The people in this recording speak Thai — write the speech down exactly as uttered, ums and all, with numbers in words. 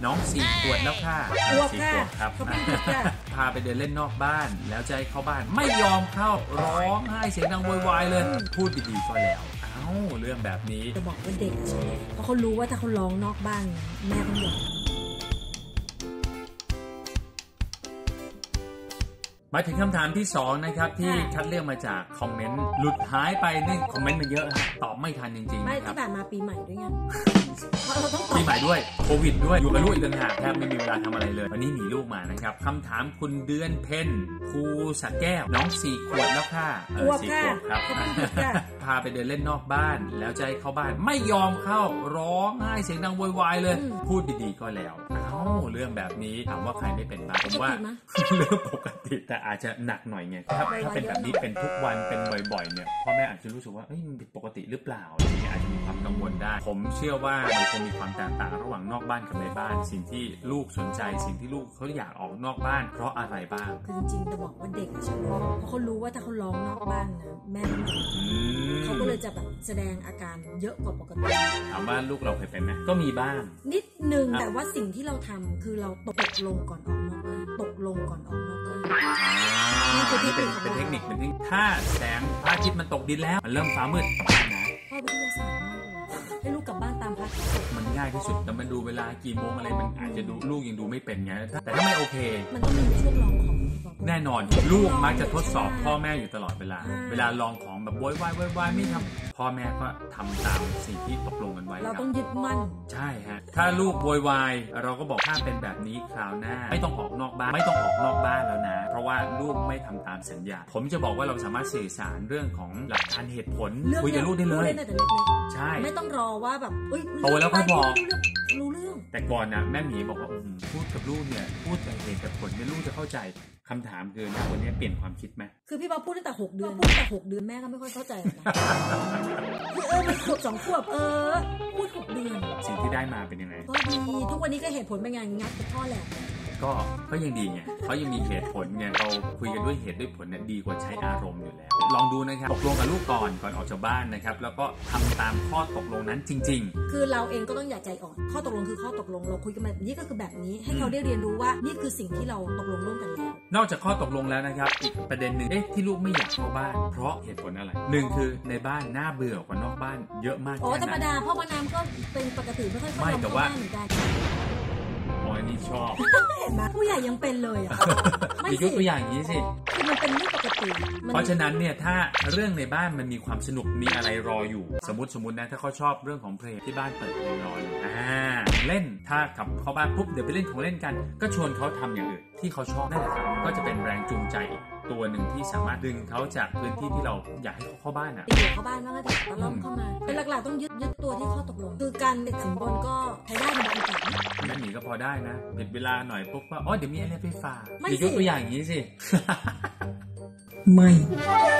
น้องสี่ขวดแล้วค่ะสี่ขวดครับพาไปเดินเล่นนอกบ้านแล้วจะให้เข้าบ้านไม่ยอมเข้าร้องไห้เสียงดังโวยวายเลยพูดดีๆก็แล้วเอ้าเรื่องแบบนี้จะบอกว่าเด็กใช่ไหมเพราะเขารู้ว่าถ้าเขาร้องนอกบ้านแม่ต้องยอมมาถึงคำถามที่สองนะครับที่คัดเลือกมาจากคอมเมนต์หลุดหายไปนี่คอมเมนต์มันเยอะฮะตอบไม่ทันจริงๆไม่ที่ผ่านมาปีใหม่ด้วยไงปีใหม่ด้วยโควิดด้วยอยู่กับลูกอีกต่างหากแทบไม่มีเวลาทำอะไรเลยวันนี้หนีลูกมานะครับคำถามคุณเดือนเพ็ญภูสะแก้วน้องสี่ขวดแล้วค่ะเออสี่ขวดครับพาไปเดินเล่นนอกบ้านแล้วจะให้เข้าบ้านไม่ยอมเข้าร้องไห้เสียงดังโวยวายเลยพูดดีๆก็แล้วเอ้าเรื่องแบบนี้ถามว่าใครไม่เป็นบ้างผมว่าเรื่องปกติแต่อาจจะหนักหน่อยไงถ้าถ้าเป็นแบบนี้เป็นทุกวันเป็นบ่อยๆเนี่ยพ่อแม่อาจจะรู้สึกว่าเอ้ยมันผิดปกติหรือเปล่าอะไรเงี้ยอาจจะมีความกังวลได้ผมเชื่อว่ามันคงมีความแตกต่างระหว่างนอกบ้านกับในบ้านสิ่งที่ลูกสนใจสิ่งที่ลูกเขาอยากออกนอกบ้านเพราะอะไรบ้างคือจริงๆจะบอกว่าเด็กใช่ไหมเพราะเขารู้ว่าถ้าเขาร้องนอกบ้านนะแม่ต้องเขาก็เลยจะแบบแสดงอาการเยอะกว่าปกติถามว่าลูกเราเคยเป็นไหมก็มีบ้างนิดนึงแต่ว่าสิ่งที่เราทำคือเราตกลงก่อนออกนอกบ้านตกลงก่อนออกนอกบ้านนี่คือเป็นเป็นเทคนิคเป็นเทคนิคถ้าแสงพระอาทิตย์มันตกดินแล้วมันเริ่มฟ้ามืดนะพ่อวิทยาศาสตร์มากเลยให้ลูกกลับบ้านตามพระอาทิตย์มันง่ายที่สุดแต่มันดูเวลากี่โมงอะไรมันอาจจะดูลูกยังดูไม่เป็นไงแต่ถ้าไม่โอเคมันต้องมีช่วงลองของแน่นอนลูกมักจะทดสอบพ่อแม่อยู่ตลอดเวลาเวลาลองของแบบโวยวายโวยวายไม่ทำพ่อแม่ก็ทำตามสิ่งที่ตกลงกันไว้เราต้องยึดมั่นใช่ฮะถ้าลูกโวยวายเราก็บอกถ้าเป็นแบบนี้คราวหน้าไม่ต้องออกนอกบ้านไม่ต้องออกนอกบ้านแล้วนะเพราะว่าลูกไม่ทำตามสัญญาผมจะบอกว่าเราสามารถสื่อสารเรื่องของหลักการเหตุผลคุยกับลูกได้เลยใช่ไม่ต้องรอว่าแบบโตแล้วก็บอกรู้เรื่องแต่ก่อนนะแม่หมีบอกว่าพูดกับลูกเนี่ยพูดแต่เหตุแต่ผลเนี่ยลูกจะเข้าใจคำถามคือนะวันนี้เปลี่ยนความคิดไหมคือพี่ป๊อปพูดตั้งแต่หกเดือนพูดตั้งแต่หกเดือนแม่ก็ไม่ค่อยเข้าใจนะคือเออมันขวบสองขวบเออพูดหกเดือนสิ่งที่ได้มาเป็นยังไงก็ดีทุกวันนี้ก็เหตุผลเป็นไงงัดไปข้อแหละก็ก็ยังดีไงเขายังมีเหตุผลไงเราคุยกันด้วยเหตุด้วยผลเนี่ยดีกว่าใช้อารมณ์อยู่แล้วลองดูนะครับตกลงกับลูกก่อนก่อนออกจากบ้านนะครับแล้วก็ทำตามข้อตกลงนั้นจริงๆคือเราเองก็ต้องอย่าใจอ่อนข้อตกลงคือข้อตกลงเราคุยกันแบบนี้ก็คือแบบนี้ให้เขาได้เรียนรู้ว่านี่คือสิ่งที่เราตกลงร่วมกันแล้วนอกจากข้อตกลงแล้วนะครับอีกประเด็นหนึ่งเอ๊ะที่ลูกไม่อยากเข้าบ้านเพราะเหตุผลอะไรหนึ่งคือในบ้านน่าเบื่อกว่านอกบ้านเยอะมากโอ้ธรรมดาเพราะว่าน้ำก็เป็นปกติไม่ค่อยเข้าบ้านเหมือนกันอ๋อนี่ชอบเห็นไหมผู้ใหญ่ยังเป็นเลยอ่ะมียกตัวอย่างนี้สิคือมันเป็นเรื่องปกติเพราะฉะนั้นเนี่ยถ้าเรื่องในบ้านมันมีความสนุกมีอะไรรออยู่สมมติสมมตินะถ้าเขาชอบเรื่องของเพลงที่บ้านเปิดเพลงรออยู่อ่าเล่นถ้ากลับเข้าบ้านปุ๊บเดี๋ยวไปเล่นของเล่นกันก็ชวนเขาทำอย่างอื่นที่เขาชอบนั่นแหละครับก็จะเป็นแรงจูงใจตัวหนึ่งที่สามารถดึงเขาจากพื้นที่ที่เราอยากให้เขาเข้าบ้านอ่ะติดเข้าบ้านแล้วก็ติดตะล่อมเข้ามาเป็นหลักๆต้องยึดยึดตัวที่ข้อตกลงคือการติดสินบนก็ใช้ได้ในบางโอกาสนั่นหนีก็พอได้นะผิดเวลาหน่อยปุ๊บว่าอ๋อเดี๋ยวมีอะไรไปฝากยกตัวอย่างนี้สิไม่